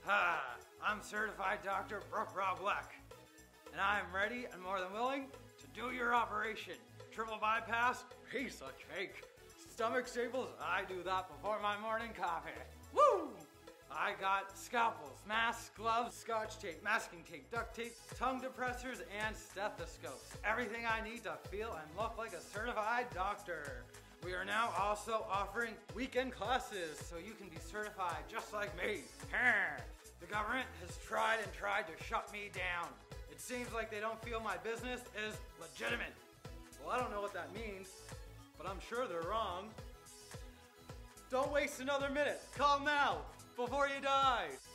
Hi, I'm certified Dr. Brook Robbleck, and I am ready and more than willing to do your operation. Triple bypass, piece of cake. Stomach staples, I do that before my morning coffee. Woo! I got scalpels, masks, gloves, scotch tape, masking tape, duct tape, tongue depressors, and stethoscopes. Everything I need to feel and look like a certified doctor. We are now also offering weekend classes so you can be certified just like me. The government has tried and tried to shut me down. It seems like they don't feel my business is legitimate. Well, I don't know what that means, but I'm sure they're wrong. Don't waste another minute. Call now before you die.